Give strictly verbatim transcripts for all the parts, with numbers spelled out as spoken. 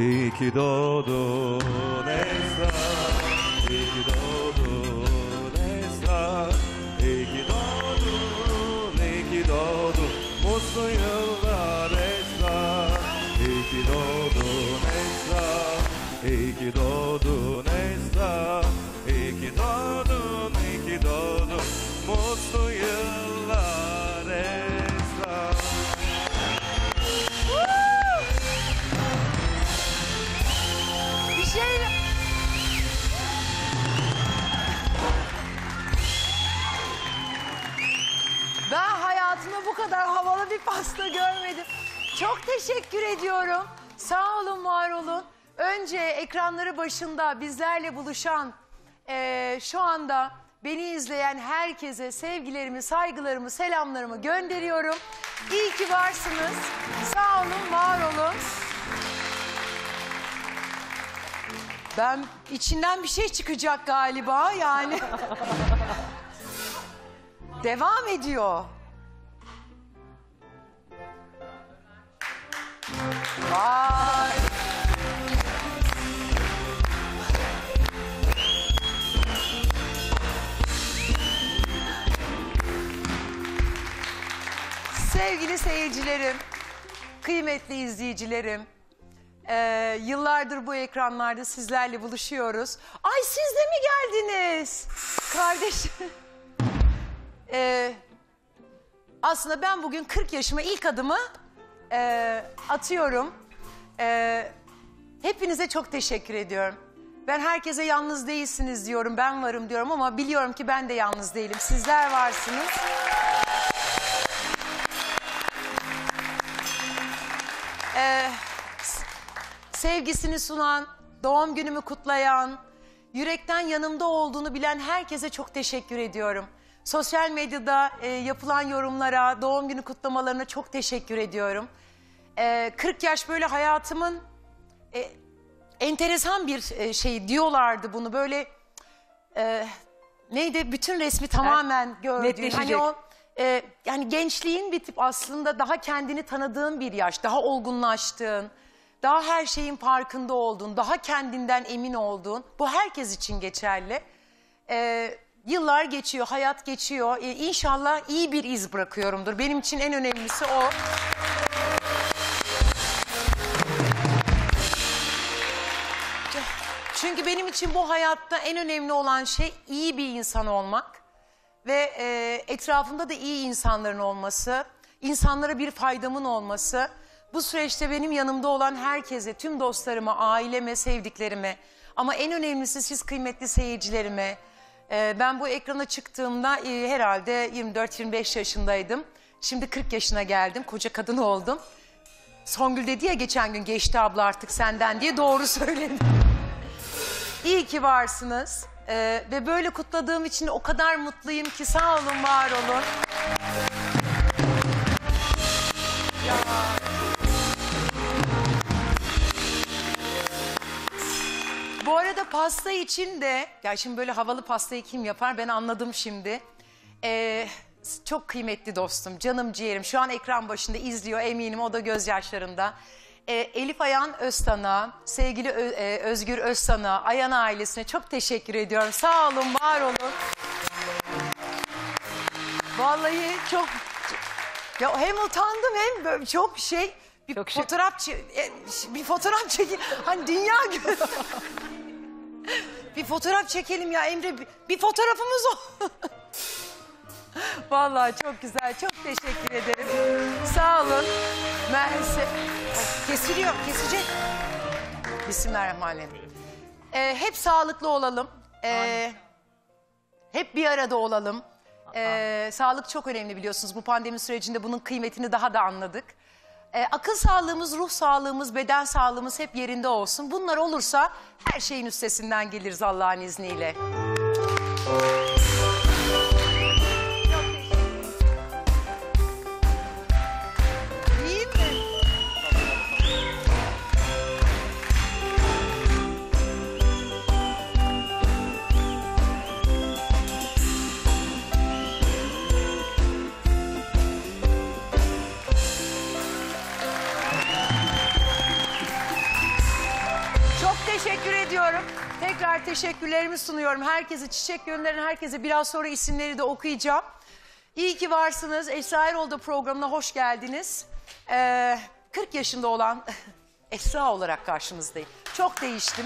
İyi ki doğdun Esra, iyi ki doğdun Esra, iyi ki doğdun, iyi ki doğdun, mutlu yıllar Esra, iyi ki doğdun Esra, iyi ki doğdun Esra, iyi ki doğdun, iyi ki doğdun, mutlu yıllar Esra. Şey... Ben hayatımda bu kadar havalı bir pasta görmedim. Çok teşekkür ediyorum. Sağ olun, var olun. Önce ekranları başında bizlerle buluşan, e, şu anda beni izleyen herkese sevgilerimi, saygılarımı, selamlarımı gönderiyorum. İyi ki varsınız. Sağ olun, var olun. Ben içinden bir şey çıkacak galiba yani. Devam ediyor. Vay. Sevgili seyircilerim, kıymetli izleyicilerim. Ee, yıllardır bu ekranlarda sizlerle buluşuyoruz. Ay siz de mi geldiniz? Kardeşim. Ee, aslında ben bugün kırk yaşıma ilk adımı e, atıyorum. Ee, hepinize çok teşekkür ediyorum. Ben herkese yalnız değilsiniz diyorum, ben varım diyorum ama biliyorum ki ben de yalnız değilim. Sizler varsınız. Ee, sevgisini sunan, doğum günümü kutlayan, yürekten yanımda olduğunu bilen herkese çok teşekkür ediyorum. Sosyal medyada e, yapılan yorumlara, doğum günü kutlamalarına çok teşekkür ediyorum. E, kırk yaş böyle hayatımın e, enteresan bir e, şey diyorlardı bunu böyle e, neydi bütün resmi tamamen gördüğün. Hani o e, yani gençliğin bitip aslında daha kendini tanıdığın bir yaş, daha olgunlaştığın, daha her şeyin farkında olduğun, daha kendinden emin olduğun, bu herkes için geçerli. Ee, yıllar geçiyor, hayat geçiyor. Ee, İnşallah iyi bir iz bırakıyorumdur. Benim için en önemlisi o. Çünkü benim için bu hayatta en önemli olan şey iyi bir insan olmak. Ve e, etrafımda da iyi insanların olması, insanlara bir faydamın olması. Bu süreçte benim yanımda olan herkese, tüm dostlarıma, aileme, sevdiklerime ama en önemlisi siz kıymetli seyircilerime. Ee, ben bu ekrana çıktığımda e, herhalde yirmi dört yirmi beş yaşındaydım. Şimdi kırk yaşına geldim, koca kadın oldum. Songül dedi ya geçen gün geçti abla artık senden diye, doğru söyledim. İyi ki varsınız ee, ve böyle kutladığım için o kadar mutluyum ki sağ olun, var olun. Ya... Bu arada pasta için de, ya şimdi böyle havalı pastayı kim yapar ben anladım şimdi. Ee, çok kıymetli dostum, canım ciğerim şu an ekran başında izliyor eminim, o da gözyaşlarında. Ee, Elif Ayan Öztan'a, sevgili Ö e, Özgür Öztan'a, Ayan ailesine çok teşekkür ediyorum. Sağ olun, var olun. Vallahi çok, ya hem utandım hem böyle çok şey... Bir çok fotoğraf şey. bir fotoğraf çekin. Hani dünya gö bir fotoğraf çekelim ya Emre. Bir, bir fotoğrafımız o. Vallahi çok güzel. Çok teşekkür ederim. Sağ olun. Mersi. Kesiliyor. Kesecek. Bismillahirrahmanirrahim. Ee, hep sağlıklı olalım. Ee, hep bir arada olalım. Ee, sağlık çok önemli biliyorsunuz. Bu pandemi sürecinde bunun kıymetini daha da anladık. Ee, akıl sağlığımız, ruh sağlığımız, beden sağlığımız hep yerinde olsun. Bunlar olursa her şeyin üstesinden geliriz Allah'ın izniyle. İyi mi? teşekkür ediyorum. Tekrar teşekkürlerimi sunuyorum. Herkese çiçek gönderen herkese biraz sonra isimleri de okuyacağım. İyi ki varsınız. Esra Erol'da programına hoş geldiniz. Ee, kırk yaşında olan Esra olarak karşınızdayım. Çok değiştim.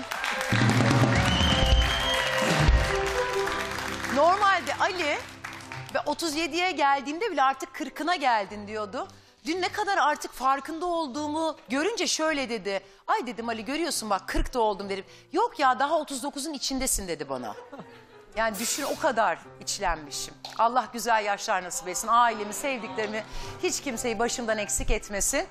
Normalde Ali ve otuz yediye geldiğimde bile artık kırkına geldin diyordu. Dün ne kadar artık farkında olduğumu görünce şöyle dedi. Ay dedim Ali, görüyorsun bak kırkta oldum dedim. Yok ya, daha otuz dokuzun içindesin dedi bana. Yani düşün, o kadar içlenmişim. Allah güzel yaşlar nasip etsin. Ailemi, sevdiklerimi, hiç kimseyi başımdan eksik etmesin.